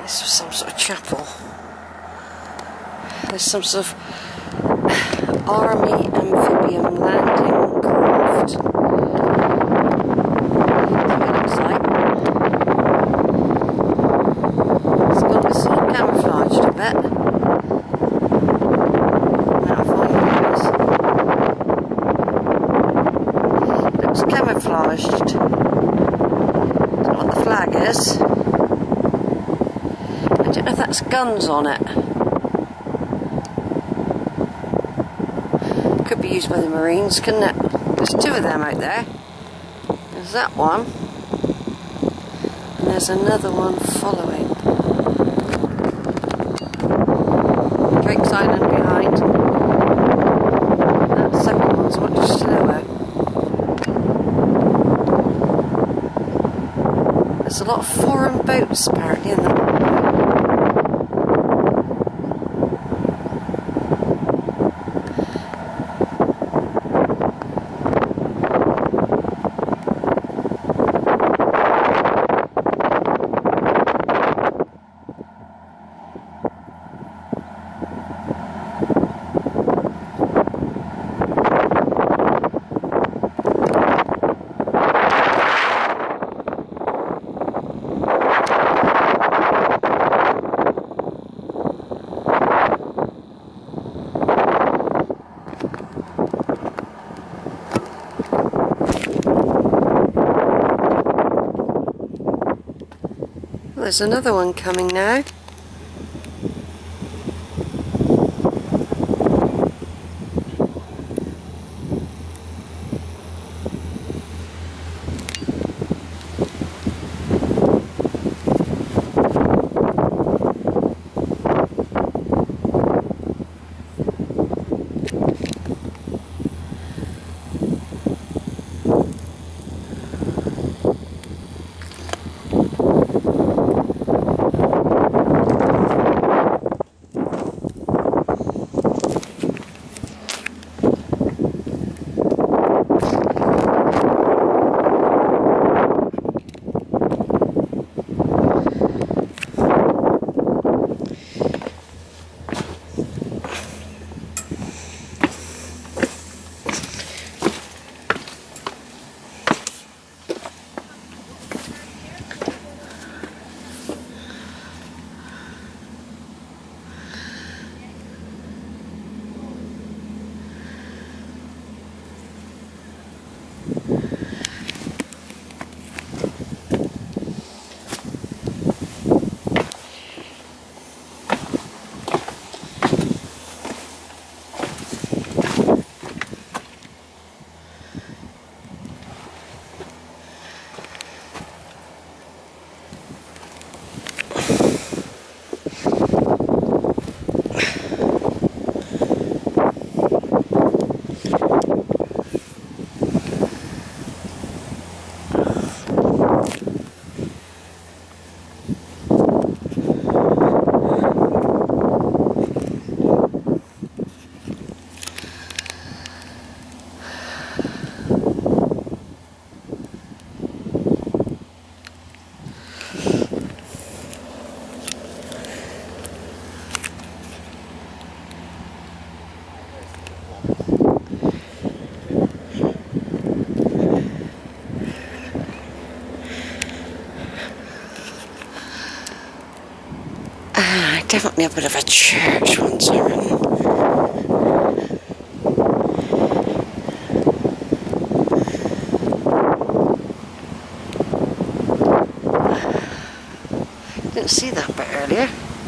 Some sort of chapel. There's some sort of army amphibian landing craft. That's what it looks like. It's got this sort of camouflaged a bit. Now finding this. Looks camouflaged. That's what the flag is. I don't know if that's guns on it. Could be used by the Marines, couldn't it? There's two of them out there. There's that one. And there's another one following. Drake's Island behind. That second one's much slower. There's a lot of foreign boats apparently in the harbour. There's another one coming now. Definitely a bit of a church once I ran. Didn't see that bit earlier.